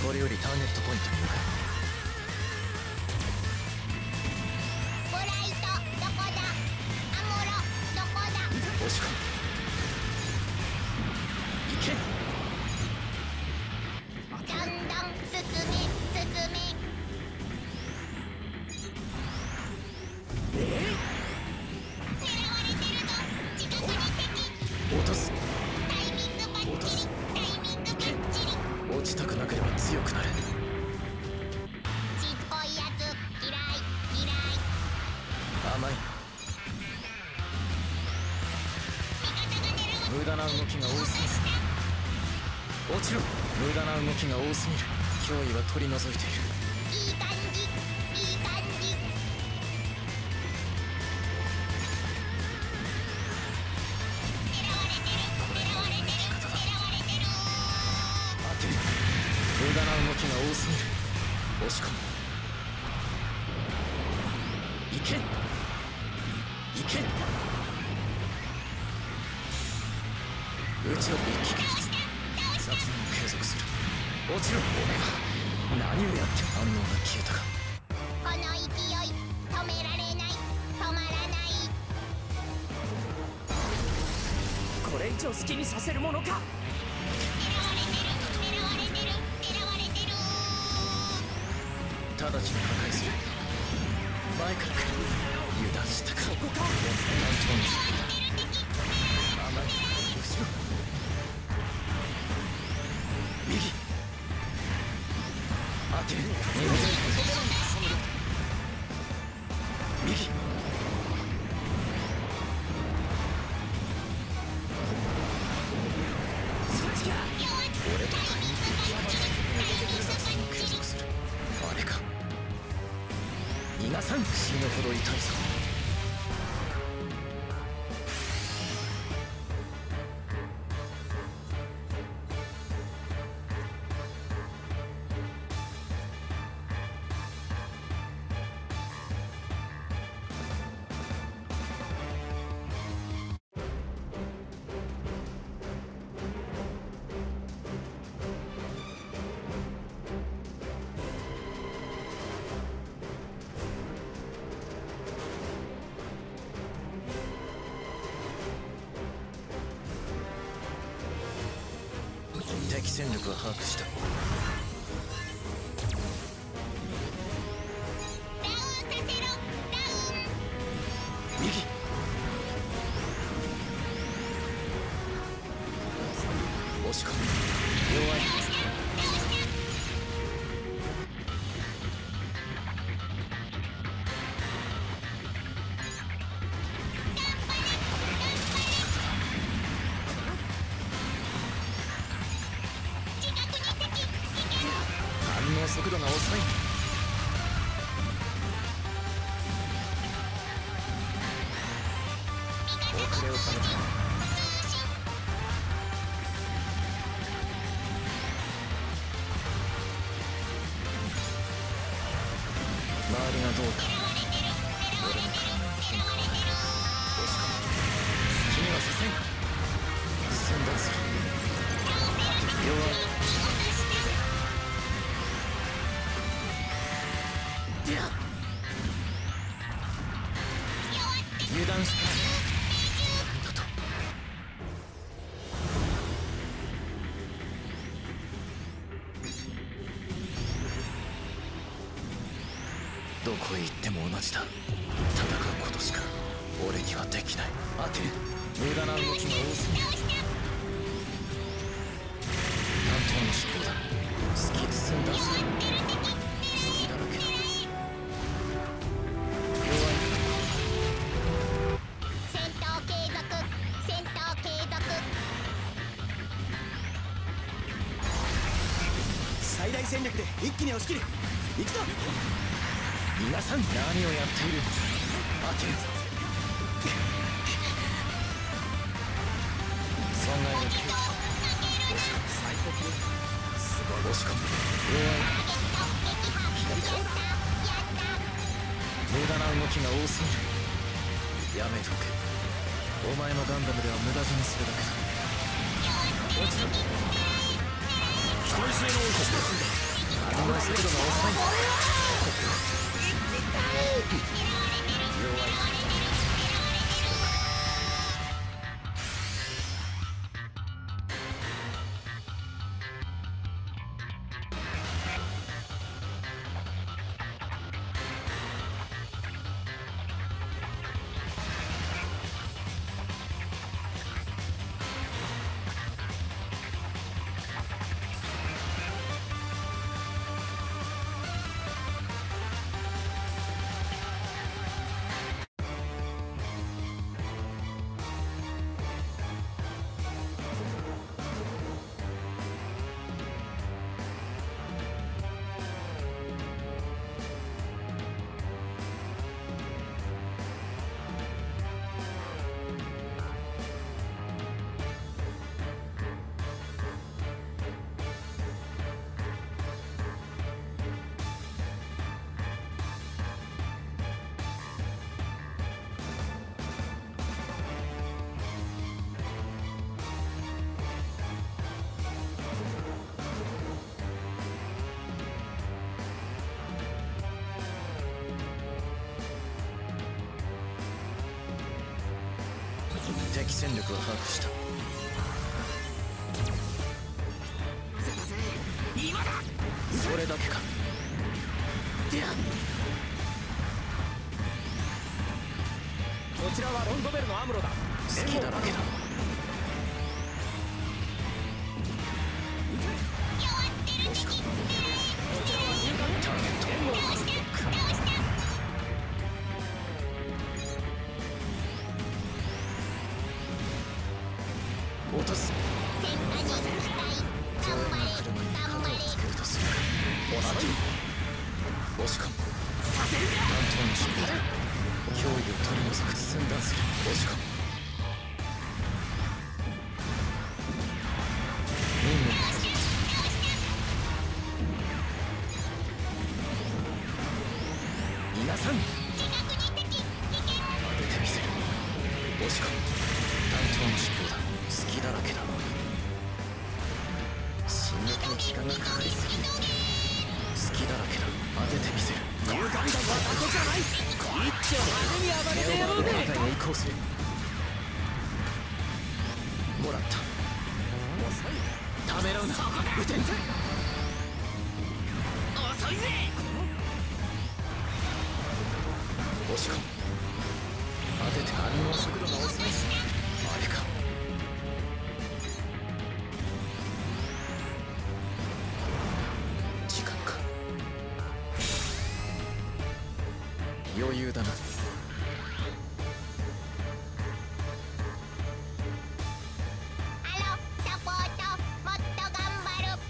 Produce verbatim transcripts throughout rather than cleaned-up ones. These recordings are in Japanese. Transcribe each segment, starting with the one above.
これよりターゲットポイントに向かう。 ブライトどこだ。アムロどこだ。 押し込む。行け。 どんどん進め進め。 え狙われてるぞ。近くに敵。 落とす。 タイミングバッチリ。タイミングバッチリ。 落ちたくなければ強くなれ。 しつこいやつ嫌い嫌い。 甘い。 味方が狙わ無駄な動きが多すぎる。落ちろ。無駄な動きが多すぎる。脅威は取り除いている。 いい感じいい感じ。狙われてる狙われてる狙われてる。 当てる。無駄な動きが多すぎる。押し込む。行け行け。打ちを一気に作戦を継続する。落ちろ。お前は何をやって反応が消えたか。 この勢い止められない止まらない。 これ以上好きにさせるものか。 狙われてる狙われてる狙われてる。 直ちに破壊する。前から来る。油断したか。そこか。単調にして甘い。後ろ。右。当てる。右。俺とタイミング作戦を継続する。あれか。逃がさん。死ぬほど痛いぞ。敵戦力は把握した。 ダウンさせろダウン。 右。押し込む。弱い。 倒した倒した。 反応速度が遅い。遅れをためた。周りがどうか。 狙われてる狙われてる狙われてる。 押し込む。好きにはさせん。寸断する。弱い。油断したらだと。どこへ行っても同じだ。戦うことしか俺にはできない。当てる。無駄な動きが多すぎる。単調な思考だ。好き寸断する。好きだらけだ。 戦闘継続戦闘継続。 最大戦力で一気に押し切る。行くぞ。 皆さん何をやっている。当てる。損害が消えた。 最高級。すごい。 押し込む。弱い。左だ。無駄な動きが多すぎる。やめとけ。お前のガンダムでは無駄死にするだけだ。落ちろ。 機体性能を引き出すんだ。 反応速度が遅い。弱い。敵戦力を把握した。それだけか。 こちらはロンドベルのアムロだ。 好きだらけだ。もしかこちらは入管ターゲットを落とす。上位の車に肩をつけるとするか。押し押し込む。団長の守備だ。脅威を取り除く。寸断する。押し込む。任務に加速する。皆さん当ててみせる。押し込む。団長の指標だ。好きだらけだ。進撃に時間がかかりすぎる。好きだらけだ。当ててみせる。 勇敢だ。私じゃない。一丁派手に暴れてやろうぜ。 戦いに移行する。もらった。 遅い。 ためらうな。撃てんぜ。 遅いぜ。 押し込む。当てて。反応速度が遅い。あれか。時間か。余裕だな。 ハローサポート、もっと頑張る。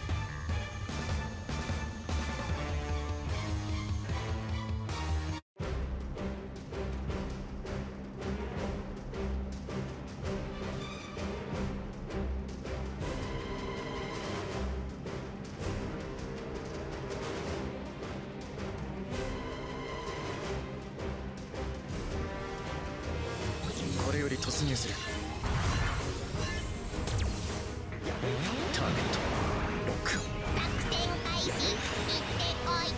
これより突入する。ターゲットロックオン。 作戦開始。行ってこい。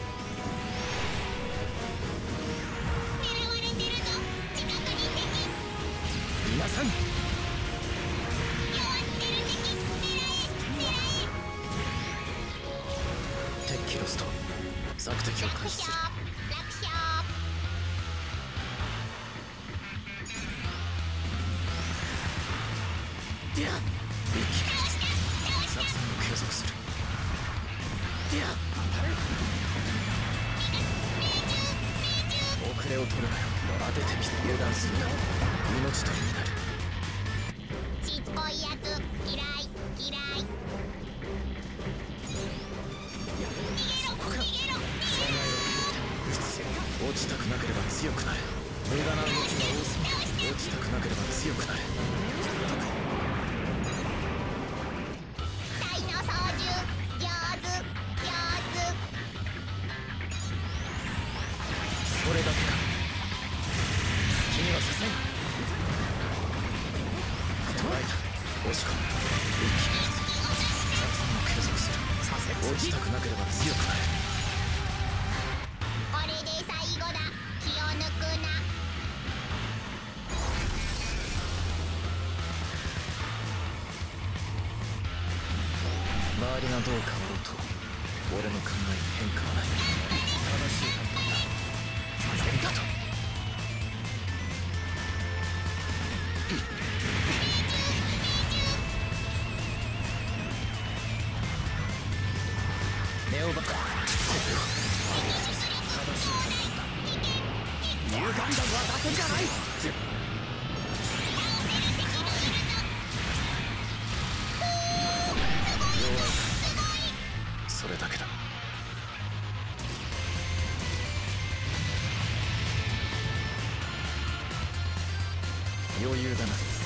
狙われてるぞ。近くに敵。 皆さん弱ってる敵。狙え狙え。 敵機ロスト。索敵を開楽勝始する。 楽勝。 一気に作戦を継続する。遅れを取るなよ。当ててみせ。油断するな。命取りになる。 しつこいやつ嫌い嫌い。 そこか。備えを切る。撃つ。落ちたくなければ強くなる。無駄な動きが多すぎる。落ちたくなければ強くなる。 体の操縦上手上手。 それだけか。好きにはさせん。捉えた。押し込む。一気に作戦を継続する。させ。落落ちたくなければ強くなれ。 これで最後だ。気を抜くな。 周りがどう変わろうと俺の考えに変化はない。正しい判断だ。何だと。ネオバカ歪んだのはだけじゃない。 弱い。それだけだ。余裕だな。